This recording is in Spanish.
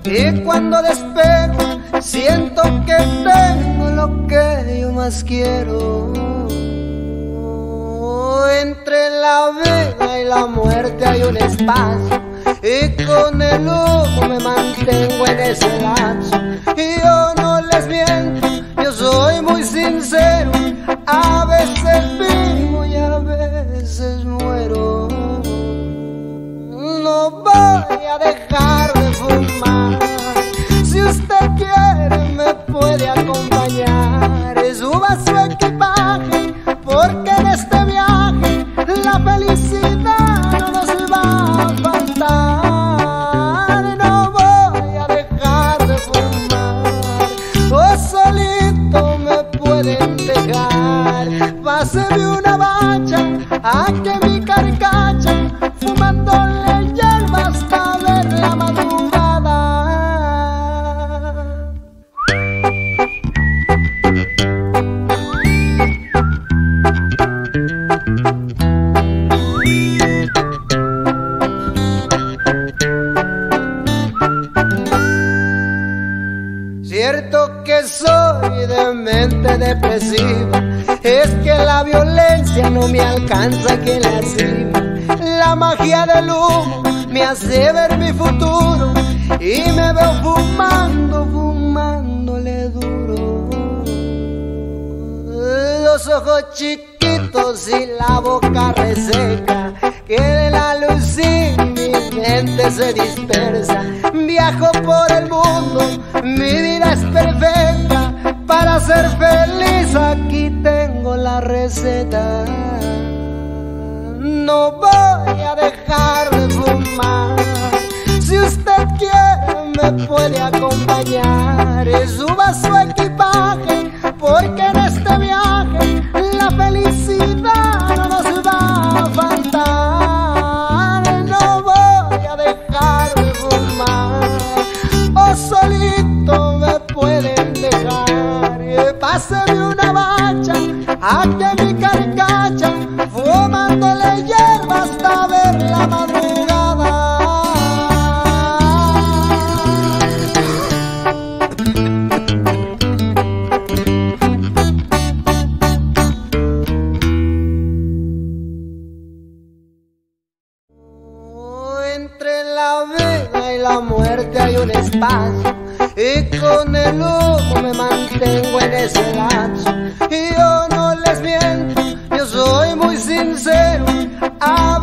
Y cuando despego siento que tengo lo que yo más quiero. Entre la vida y la muerte hay un espacio, y con el humo me mantengo en ese lapso. Y yo no les miento, yo soy muy sincero, a veces vivo y a veces muero. No voy a dejar de fumar, si usted quiere me puede acompañar. Suba su equipaje, porque en este viaje la felicidad no nos va a faltar. No voy a dejar de fumar, o solito me pueden dejar. Páseme una bacha, a que mi carcacha, fumándole hierba hasta ver la madrugada. Cierto que soy de mente depresiva, es que la violencia no me alcanza aquí en la cima. La magia del humo me hace ver mi futuro, y me veo fumándole duro. Los ojos chiquitos y la boca reseca, que de la luz y mi mente se dispersa. Viajo por el mundo, mi vida es perfecta, para ser feliz aquí tengo la receta. No voy a dejar de fumar, si usted quiere me puede acompañar. Suba su equipaje, porque en este viaje la felicidad no nos va a faltar. No voy a dejar de fumar, o solito me pueden dejar. Páseme una bacha, a que mi carcacha, fumándole hierba hasta ver la madrugada. Entre la vida y la muerte hay un espacio, y con el humo me mantengo en ese lapso. Y yo no les miento, yo soy muy sincero,